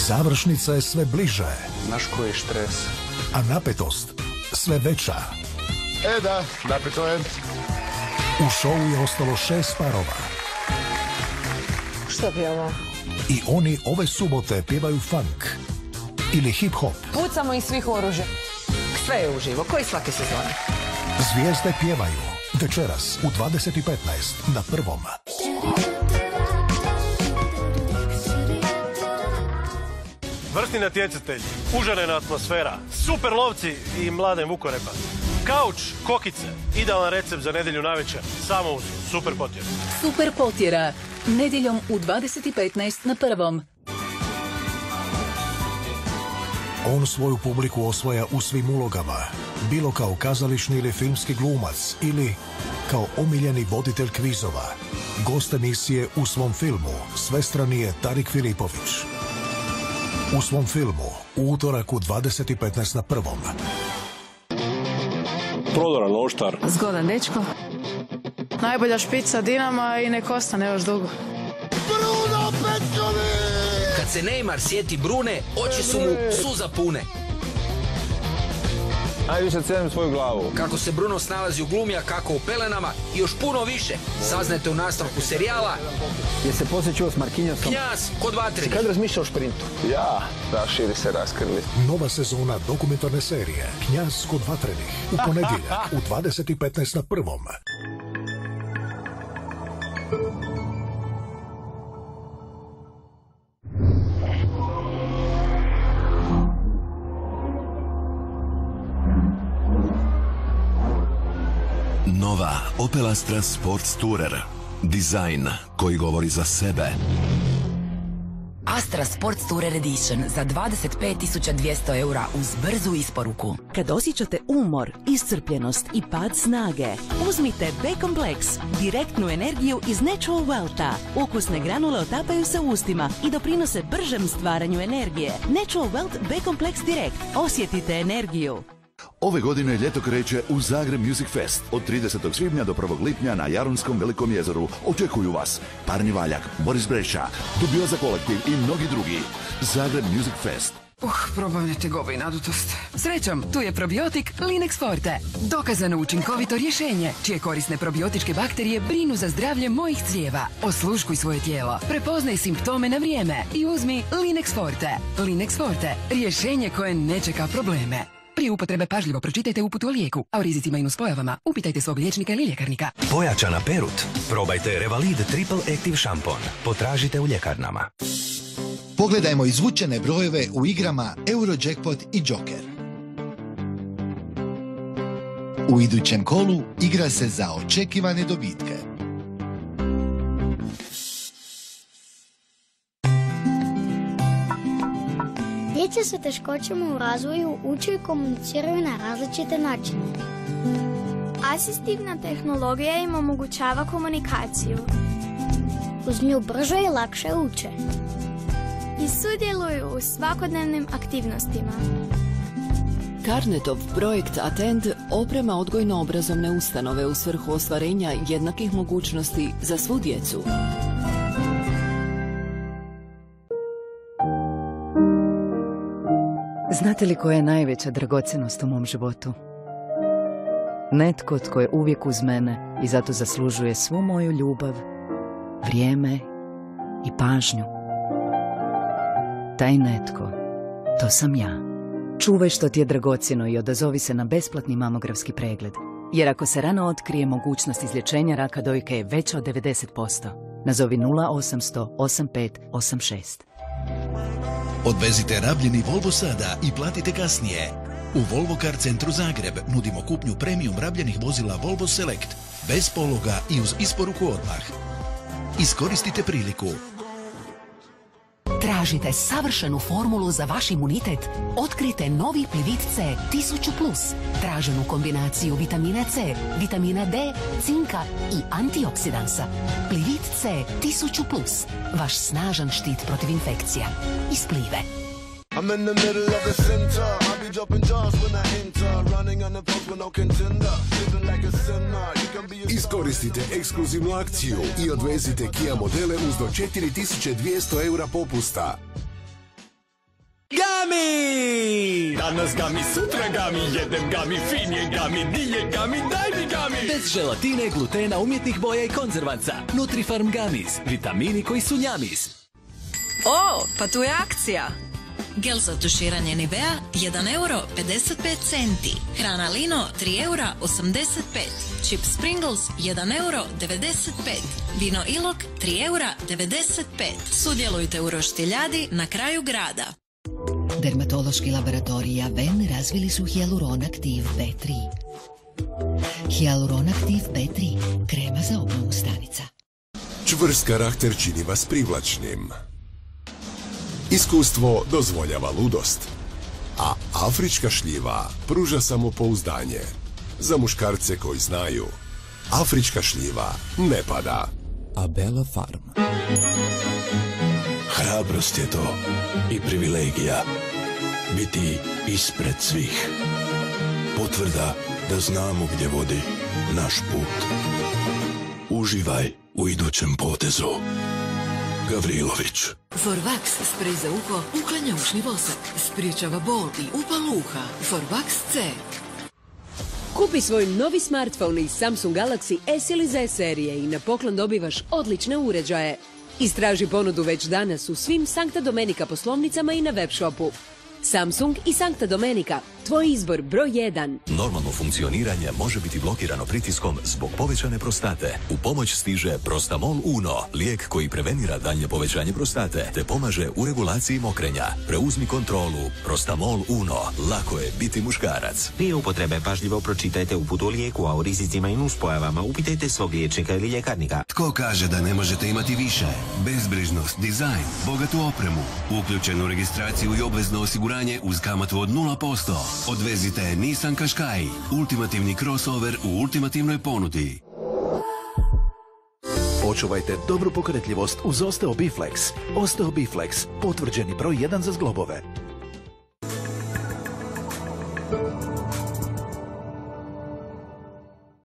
Završnica je sve bliže. Znaš koji je štres? A napetost sve veća. Da, napeto je. U šovu je ostalo 6 parova. Što pjeva? I oni ove subote pjevaju funk ili hip-hop. Pucamo iz svih oružja. Sve je uživo, koji svake sezone. Zvijezde pjevaju. Večeras u 20:15 na Prvom. Vrsti natjecatelji, užarena atmosfera, super lovci i Mladen Vukorepa. Kauč, kokice, idealan recept za nedjelju navečer, samo uz Super Potjera. Super Potjera, nedjeljom u 20:15 na Prvom. On svoju publiku osvaja u svim ulogama, bilo kao kazališni ili filmski glumac ili kao omiljeni voditelj kvizova. Gost emisije u svom filmu svestrani je Tarik Filipović. U svom filmu u utorak u 20:15 na Prvom. Prodoran oštar. Zgodan dečko. Najbolja špica Dinama i nek ostane još dugo. Bruno Petković! Kad se Neymar sjeti Brune, oči su mu suza pune. Najviše cijenim svoju glavu. Kako se Bruno snalazi u glumi, a kako u pelenama i još puno više. Saznajte u nastavku serijala. Je se poslije čuo s Markinjosom? Knjaz kod Vatrenih. Kad razmišlja o šprintu? Da, širi se raskrli. Nova sezona dokumentarne serije Knjaz kod Vatrenih u ponedjeljak u 20:15 na Prvom. Nova Opel Astra Sports Tourer. Dizajn koji govori za sebe. Astra Sports Tourer Edition za 25.200 eura uz brzu isporuku. Kad osjećate umor, iscrpljenost i pad snage, uzmite B-Complex, direktnu energiju iz Natural Welta. Ukusne granule otapaju se u ustima i doprinose bržem stvaranju energije. Natural Welt B-Complex Direkt. Osjetite energiju. Ove godine ljeto kreće u Zagreb Music Fest. Od 30. svibnja do 1. lipnja na Jarunskom Velikom jezeru očekuju vas Parni Valjak, Boris Breša, Dubioza kolektiv i mnogi drugi. Zagreb Music Fest. Probavljate tegobe i nadutost. Srećom, tu je probiotik Linex Forte. Dokazano učinkovito rješenje, čije korisne probiotičke bakterije brinu za zdravlje mojih crijeva. Osluškuj svoje tijelo, prepoznaj simptome na vrijeme i uzmi Linex Forte. Linex Forte, rješenje koje ne čeka probleme. Prije upotrebe pažljivo pročitajte uputu o lijeku, a o rizicima i nuspojavama upitajte svog liječnika ili ljekarnika. Pojačana perut. Probajte Revalid Triple Active šampon. Potražite u ljekarnama. Pogledajmo izvučene brojeve u igrama Eurojackpot i Joker. U idućem kolu igra se za očekivane dobitke. Djeca sa teškoćama u razvoju uče i komuniciraju na različite načine. Asistivna tehnologija im omogućava komunikaciju. Uz nju brže i lakše uče. I sudjeluju u svakodnevnim aktivnostima. Carnetov projekt Attend oprema odgojno-obrazovne ustanove u svrhu ostvarenja jednakih mogućnosti za svu djecu. Znate li koja je najveća dragocjenost u mom životu? Netko tko je uvijek uz mene i zato zaslužuje svu moju ljubav, vrijeme i pažnju. Taj netko, to sam ja. Čuvaj što ti je dragocjeno i odazovi se na besplatni mamografski pregled. Jer ako se rano otkrije, mogućnost izlječenja raka dojke je veća od 90%. Nazovi 0800 85 86. Odvezite rabljeni Volvo sada i platite kasnije. U Volvo Car Centru Zagreb nudimo kupnju premium rabljenih vozila Volvo Select, bez pologa i uz isporuku odmah. Iskoristite priliku. Tražite savršenu formulu za vaš imunitet? Otkrite novi Plivit C 1000+. Traženu kombinaciju vitamina C, vitamina D, cinka i antioksidansa. Plivit C 1000+. Vaš snažan štit protiv infekcija. Iz Plive. I'm in the middle of the center. I'll be dropping jars when I enter. Running on the post with no contender. Living like a sinner. You can be a... Iskoristite ekskluzivnu akciju i odvezite Kia modele uz do 4200 eura popusta. Gami! Danas Gami, sutra Gami, jedem Gami, fin je Gami, di je Gami, daj mi Gami! Bez želatine, glutena, umjetnih boja i konzervanca. Nutrifarm Gamis, vitamini koji su njamis. O, pa tu je akcija! Gel za tuširanje Nivea 1,55 euro. Hrana Lino 3,85 eura. Chips Pringles 1,95 euro. Vino Ilok 3,95 eura. Sudjelujte u roštiljadi na kraju grada. Dermatološki laboratorij Aven razvili su Hyaluron Active B3. Hyaluron Active B3, krema za obnovu stanica. Čvrst karakter čini vas privlačnim. Iskustvo dozvoljava ludost, a afrička šljiva pruža samopouzdanje. Za muškarce koji znaju, afrička šljiva ne pada. Abela Farm. Hrabrost je to i privilegija. Biti ispred svih. Potvrda da znamo gdje vodi naš put. Uživaj u idućem potezu. Gavrilović. Forvax sprej za uho uklanja ušni vosak, spriječava bol i upal uha. Forvax C. Kupi svoj novi smartphone iz Samsung Galaxy S ili Z serije i na poklon dobivaš odlične uređaje. Istraži ponudu već danas u svim Sankta Domenica poslovnicama i na web shopu. Samsung i Sankta Domenica, tvoj izbor broj 1. Normalno funkcioniranje može biti blokirano pritiskom zbog povećane prostate. U pomoć stiže Prostamol Uno, lijek koji prevenira daljnje povećanje prostate te pomaže u regulaciji mokrenja. Preuzmi kontrolu. Prostamol Uno. Lako je biti muškarac. Prije upotrebe pažljivo pročitajte uputu o lijeku, a o rizicima i nuspojavama upitajte svog liječnika ili ljekarnika. Tko kaže da ne možete imati više? Bezbrižnost, dizajn, bogatu opremu, uključenu registraciju i obvezno osiguranje uz kamatu od 0%. Odvezite Nissan Qashqai, ultimativni crossover u ultimativnoj ponudi. Očuvajte dobru pokretljivost uz Osteo Biflex. Osteo Biflex, potvrđeni broj 1 za zglobove.